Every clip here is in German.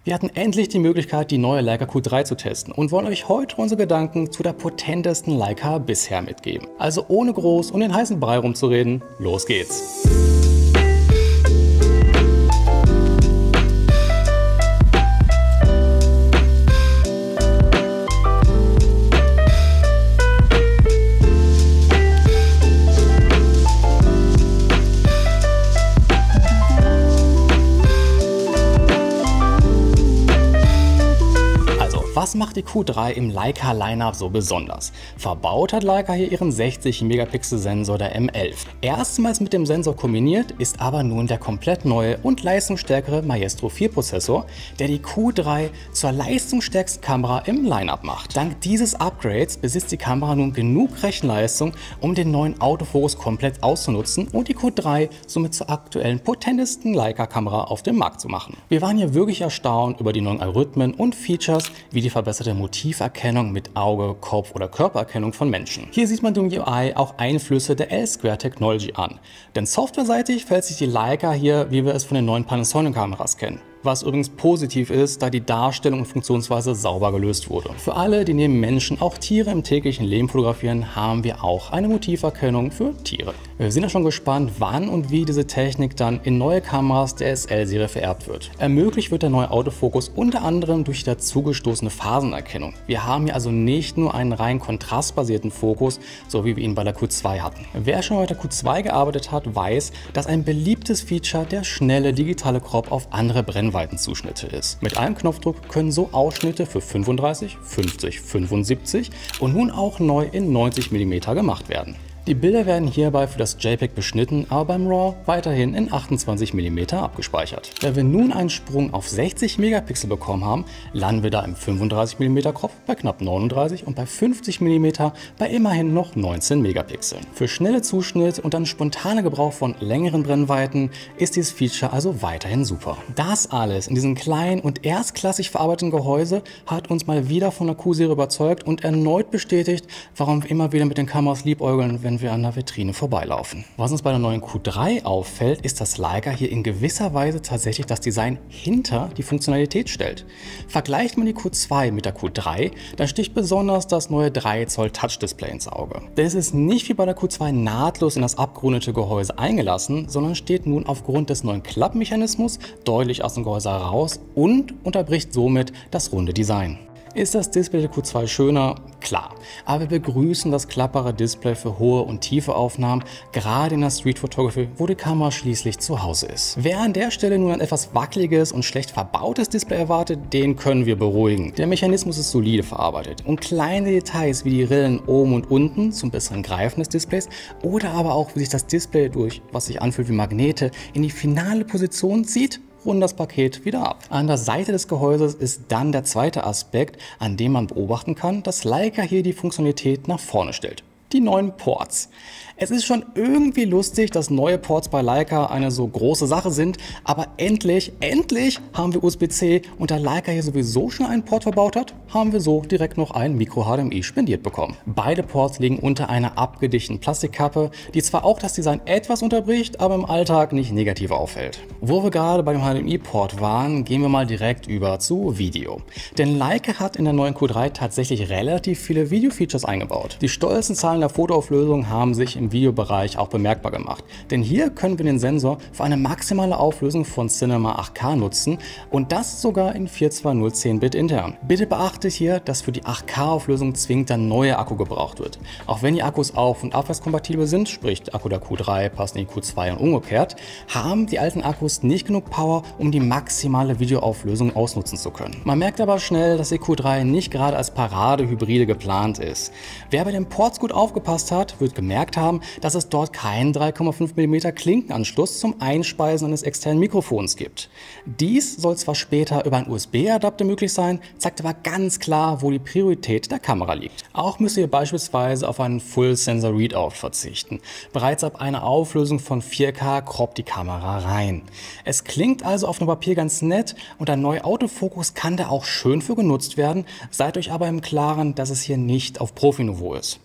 Wir hatten endlich die Möglichkeit, die neue Leica Q3 zu testen und wollen euch heute unsere Gedanken zu der potentesten Leica bisher mitgeben. Also ohne groß um den heißen Brei rumzureden, los geht's! Was macht die Q3 im Leica Lineup so besonders? Verbaut hat Leica hier ihren 60-Megapixel Sensor der M11. Erstmals mit dem Sensor kombiniert ist aber nun der komplett neue und leistungsstärkere Maestro 4 Prozessor, der die Q3 zur leistungsstärksten Kamera im Lineup macht. Dank dieses Upgrades besitzt die Kamera nun genug Rechenleistung, um den neuen Autofokus komplett auszunutzen und die Q3 somit zur aktuellen potentesten Leica-Kamera auf dem Markt zu machen. Wir waren hier wirklich erstaunt über die neuen Algorithmen und Features, wie die verbesserte Motiverkennung mit Auge, Kopf oder Körpererkennung von Menschen. Hier sieht man dem UI auch Einflüsse der L-Square Technology an. Denn softwareseitig verhält sich die Leica hier, wie wir es von den neuen Panasonic-Kameras kennen. Was übrigens positiv ist, da die Darstellung und Funktionsweise sauber gelöst wurde. Für alle, die neben Menschen auch Tiere im täglichen Leben fotografieren, haben wir auch eine Motiverkennung für Tiere. Wir sind ja schon gespannt, wann und wie diese Technik dann in neue Kameras der SL-Serie vererbt wird. Ermöglicht wird der neue Autofokus unter anderem durch die dazugestoßene Phasenerkennung. Wir haben hier also nicht nur einen rein kontrastbasierten Fokus, so wie wir ihn bei der Q2 hatten. Wer schon mit der Q2 gearbeitet hat, weiß, dass ein beliebtes Feature der schnelle digitale Crop auf andere Brennweitenzuschnitte ist. Mit einem Knopfdruck können so Ausschnitte für 35, 50, 75 und nun auch neu in 90 mm gemacht werden. Die Bilder werden hierbei für das JPEG beschnitten, aber beim RAW weiterhin in 28 mm abgespeichert. Da wir nun einen Sprung auf 60 Megapixel bekommen haben, landen wir da im 35 mm Crop bei knapp 39 und bei 50 mm bei immerhin noch 19 Megapixeln. Für schnelle Zuschnitt und dann spontane Gebrauch von längeren Brennweiten ist dieses Feature also weiterhin super. Das alles in diesem kleinen und erstklassig verarbeiteten Gehäuse hat uns mal wieder von der Q-Serie überzeugt und erneut bestätigt, warum wir immer wieder mit den Kameras liebäugeln, wenn wir an der Vitrine vorbeilaufen. Was uns bei der neuen Q3 auffällt, ist, dass Leica hier in gewisser Weise tatsächlich das Design hinter die Funktionalität stellt. Vergleicht man die Q2 mit der Q3, dann sticht besonders das neue 3 Zoll Touch-Display ins Auge. Denn es ist nicht wie bei der Q2 nahtlos in das abgerundete Gehäuse eingelassen, sondern steht nun aufgrund des neuen Klappmechanismus deutlich aus dem Gehäuse heraus und unterbricht somit das runde Design. Ist das Display der Q2 schöner? Klar, aber wir begrüßen das klappere Display für hohe und tiefe Aufnahmen, gerade in der Street Photography, wo die Kamera schließlich zu Hause ist. Wer an der Stelle nun ein etwas wackeliges und schlecht verbautes Display erwartet, den können wir beruhigen. Der Mechanismus ist solide verarbeitet und kleine Details wie die Rillen oben und unten zum besseren Greifen des Displays oder aber auch wie sich das Display durch, was sich anfühlt wie Magnete, in die finale Position zieht, runden das Paket wieder ab. An der Seite des Gehäuses ist dann der zweite Aspekt, an dem man beobachten kann, dass Leica hier die Funktionalität nach vorne stellt. Die neuen Ports. Es ist schon irgendwie lustig, dass neue Ports bei Leica eine so große Sache sind, aber endlich haben wir USB-C und da Leica hier sowieso schon einen Port verbaut hat, haben wir so direkt noch ein Micro-HDMI spendiert bekommen. Beide Ports liegen unter einer abgedichteten Plastikkappe, die zwar auch das Design etwas unterbricht, aber im Alltag nicht negativ auffällt. Wo wir gerade bei dem HDMI-Port waren, gehen wir mal direkt über zu Video. Denn Leica hat in der neuen Q3 tatsächlich relativ viele Video-Features eingebaut. Die stolzen Zahlen der Fotoauflösung haben sich im Videobereich auch bemerkbar gemacht. Denn hier können wir den Sensor für eine maximale Auflösung von Cinema 8K nutzen und das sogar in 42010-Bit intern. Bitte beachtet hier, dass für die 8K-Auflösung zwingend der neue Akku gebraucht wird. Auch wenn die Akkus auf- und abwärtskompatibel sind, sprich der Akku der Q3 passt in die Q2 und umgekehrt, haben die alten Akkus nicht genug Power, um die maximale Videoauflösung ausnutzen zu können. Man merkt aber schnell, dass die Q3 nicht gerade als Paradehybride geplant ist. Wer bei den Ports gut aufgepasst hat, wird gemerkt haben, dass es dort keinen 3,5 mm Klinkenanschluss zum Einspeisen eines externen Mikrofons gibt. Dies soll zwar später über einen USB-Adapter möglich sein, zeigt aber ganz klar, wo die Priorität der Kamera liegt. Auch müsst ihr beispielsweise auf einen Full Sensor Readout verzichten. Bereits ab einer Auflösung von 4K croppt die Kamera rein. Es klingt also auf dem Papier ganz nett und der neue Autofokus kann da auch schön für genutzt werden, seid euch aber im Klaren, dass es hier nicht auf Profiniveau ist.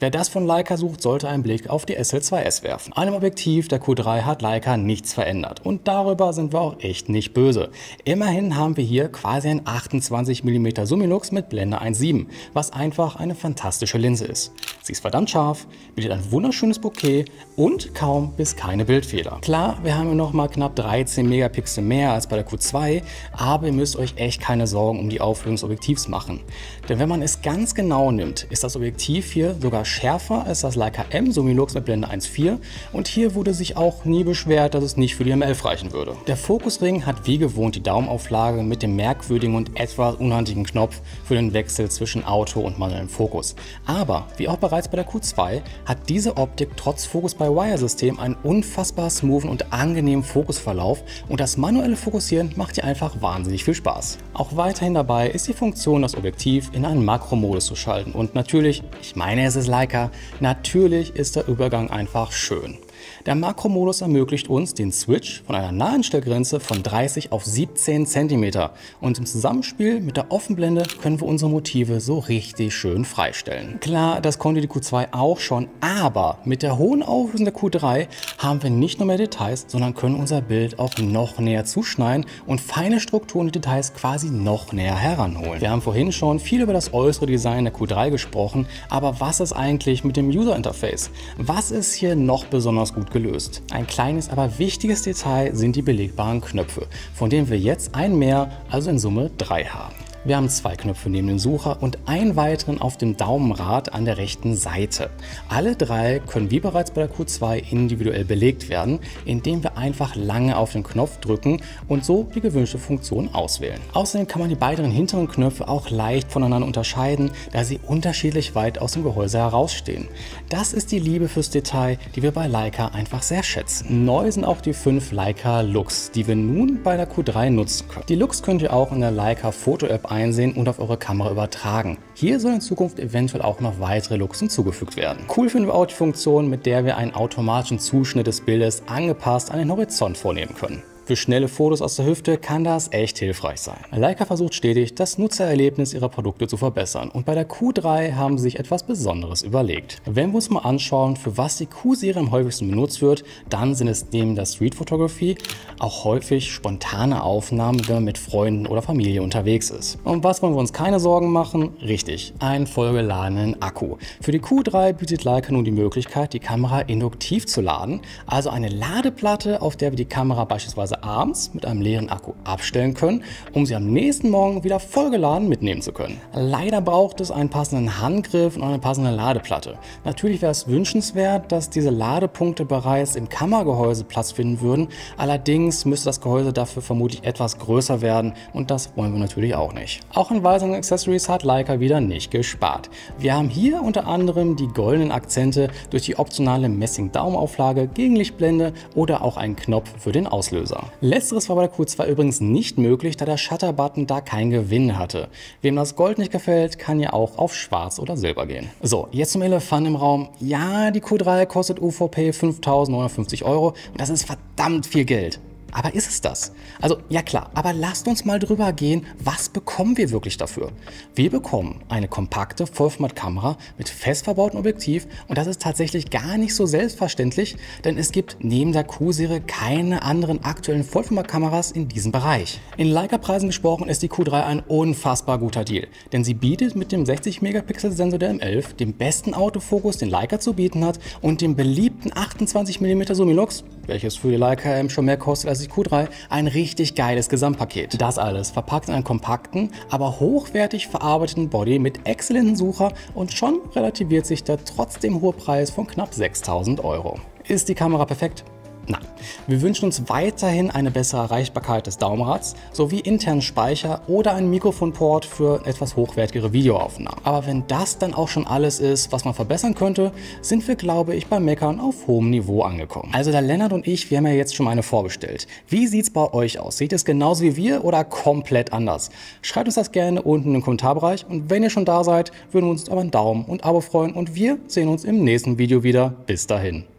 Wer das von Leica sucht, sollte einen Blick auf die SL2S werfen. An dem Objektiv der Q3 hat Leica nichts verändert und darüber sind wir auch echt nicht böse. Immerhin haben wir hier quasi ein 28 mm Summilux mit Blende 1.7, was einfach eine fantastische Linse ist. Sie ist verdammt scharf, bietet ein wunderschönes Bokeh und kaum bis keine Bildfehler. Klar, wir haben hier nochmal knapp 13 Megapixel mehr als bei der Q2, aber ihr müsst euch echt keine Sorgen um die Auflösung des Objektivs machen. Denn wenn man es ganz genau nimmt, ist das Objektiv hier sogar schärfer als das Leica M Summilux mit Blende 1.4 und hier wurde sich auch nie beschwert, dass es nicht für die M11 reichen würde. Der Fokusring hat wie gewohnt die Daumenauflage mit dem merkwürdigen und etwas unhandlichen Knopf für den Wechsel zwischen Auto und manuellem Fokus. Aber wie auch bereits bei der Q2 hat diese Optik trotz Focus-by-Wire-System einen unfassbar smoothen und angenehmen Fokusverlauf und das manuelle Fokussieren macht hier einfach wahnsinnig viel Spaß. Auch weiterhin dabei ist die Funktion, das Objektiv in einen Makromodus zu schalten und natürlich, ich meine es ist Leica, natürlich ist der Übergang einfach schön. Der Makromodus ermöglicht uns den Switch von einer Naheinstellgrenze von 30 auf 17 cm und im Zusammenspiel mit der Offenblende können wir unsere Motive so richtig schön freistellen. Klar, das konnte die Q2 auch schon, aber mit der hohen Auflösung der Q3 haben wir nicht nur mehr Details, sondern können unser Bild auch noch näher zuschneiden und feine Strukturen und Details quasi noch näher heranholen. Wir haben vorhin schon viel über das äußere Design der Q3 gesprochen, aber was ist eigentlich mit dem User Interface? Was ist hier noch besonders gut gelöst? Ein kleines, aber wichtiges Detail sind die belegbaren Knöpfe, von denen wir jetzt einen mehr, also in Summe 3 haben. Wir haben 2 Knöpfe neben dem Sucher und einen weiteren auf dem Daumenrad an der rechten Seite. Alle 3 können wie bereits bei der Q2 individuell belegt werden, indem wir einfach lange auf den Knopf drücken und so die gewünschte Funktion auswählen. Außerdem kann man die beiden hinteren Knöpfe auch leicht voneinander unterscheiden, da sie unterschiedlich weit aus dem Gehäuse herausstehen. Das ist die Liebe fürs Detail, die wir bei Leica einfach sehr schätzen. Neu sind auch die 5 Leica Lux, die wir nun bei der Q3 nutzen können. Die Lux könnt ihr auch in der Leica Foto App einsehen und auf eure Kamera übertragen. Hier sollen in Zukunft eventuell auch noch weitere Lux hinzugefügt werden. Cool finden wir auch die Funktion, mit der wir einen automatischen Zuschnitt des Bildes angepasst an den Horizont vornehmen können. Für schnelle Fotos aus der Hüfte kann das echt hilfreich sein. Leica versucht stetig, das Nutzererlebnis ihrer Produkte zu verbessern und bei der Q3 haben sie sich etwas Besonderes überlegt. Wenn wir uns mal anschauen, für was die Q-Serie am häufigsten benutzt wird, dann sind es neben der Street Photography auch häufig spontane Aufnahmen, wenn man mit Freunden oder Familie unterwegs ist. Und was wollen wir uns keine Sorgen machen? Richtig, einen vollgeladenen Akku. Für die Q3 bietet Leica nun die Möglichkeit, die Kamera induktiv zu laden, also eine Ladeplatte, auf der wir die Kamera beispielsweise abends mit einem leeren Akku abstellen können, um sie am nächsten Morgen wieder vollgeladen mitnehmen zu können. Leider braucht es einen passenden Handgriff und eine passende Ladeplatte. Natürlich wäre es wünschenswert, dass diese Ladepunkte bereits im Kameragehäuse Platz finden würden, allerdings müsste das Gehäuse dafür vermutlich etwas größer werden und das wollen wir natürlich auch nicht. Auch an weiteren Accessories hat Leica wieder nicht gespart. Wir haben hier unter anderem die goldenen Akzente durch die optionale Messing-Daumenauflage, Gegenlichtblende oder auch einen Knopf für den Auslöser. Letzteres war bei der Q2 übrigens nicht möglich, da der Shutter-Button da keinen Gewinn hatte. Wem das Gold nicht gefällt, kann ja auch auf Schwarz oder Silber gehen. So, jetzt zum Elefant im Raum. Ja, die Q3 kostet UVP 5.950 € und das ist verdammt viel Geld. Aber ist es das? Also ja klar, aber lasst uns mal drüber gehen, was bekommen wir wirklich dafür? Wir bekommen eine kompakte Vollformatkamera mit fest verbautem Objektiv und das ist tatsächlich gar nicht so selbstverständlich, denn es gibt neben der Q-Serie keine anderen aktuellen Vollformatkameras in diesem Bereich. In Leica-Preisen gesprochen ist die Q3 ein unfassbar guter Deal, denn sie bietet mit dem 60-Megapixel-Sensor der M11 den besten Autofokus, den Leica zu bieten hat und dem beliebten 28 mm Summilux, welches für die Leica M schon mehr kostet als die Q3, ein richtig geiles Gesamtpaket. Das alles verpackt in einen kompakten, aber hochwertig verarbeiteten Body mit exzellenten Sucher und schon relativiert sich der trotzdem hohe Preis von knapp 6.000 €. Ist die Kamera perfekt? Nein. Wir wünschen uns weiterhin eine bessere Erreichbarkeit des Daumenrads sowie internen Speicher oder einen Mikrofonport für etwas hochwertigere Videoaufnahmen. Aber wenn das dann auch schon alles ist, was man verbessern könnte, sind wir, glaube ich, beim Meckern auf hohem Niveau angekommen. Also der Lennart und ich, wir haben ja jetzt schon eine vorbestellt. Wie sieht es bei euch aus? Seht ihr es genauso wie wir oder komplett anders? Schreibt uns das gerne unten im Kommentarbereich und wenn ihr schon da seid, würden wir uns über einen Daumen und Abo freuen und wir sehen uns im nächsten Video wieder. Bis dahin.